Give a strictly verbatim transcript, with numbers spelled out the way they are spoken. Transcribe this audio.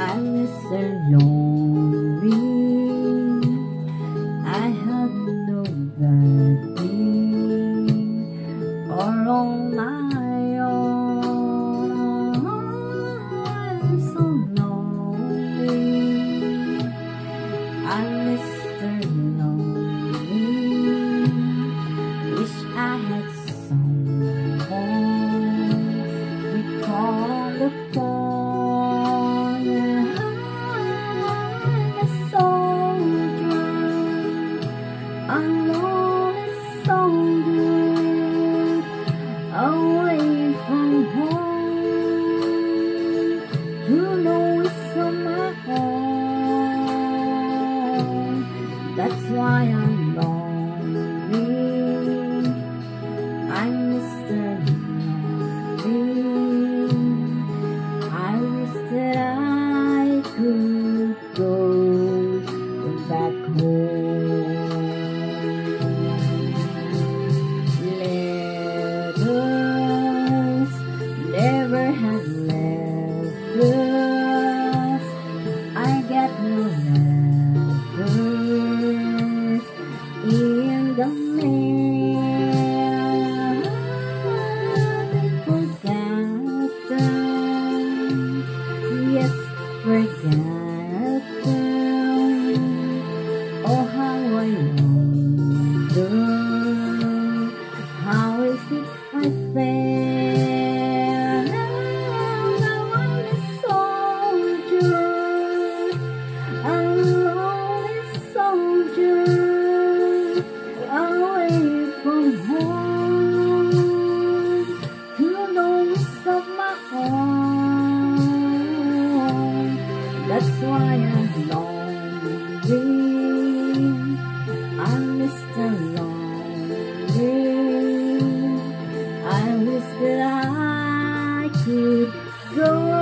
I'm Mister Lonely. I have nobody or on my own. I'm so lonely. I'm Mister Lonely. Wish I had someone to call the phone. I'm a soldier, away from home, to know it's on my own. That's why I'm lonely. I'm Mister Lonely. I wish that I could go back home. Never had letters. I got no letters in the mail. I forgot them. Yes, forgot them. Oh, how I wonder, how is it I fail? Now I'm a soldier, a lonely soldier, away from home, to know it's of my own. That's why I'm lonely. I'm Mister Lonely. I wish that I could go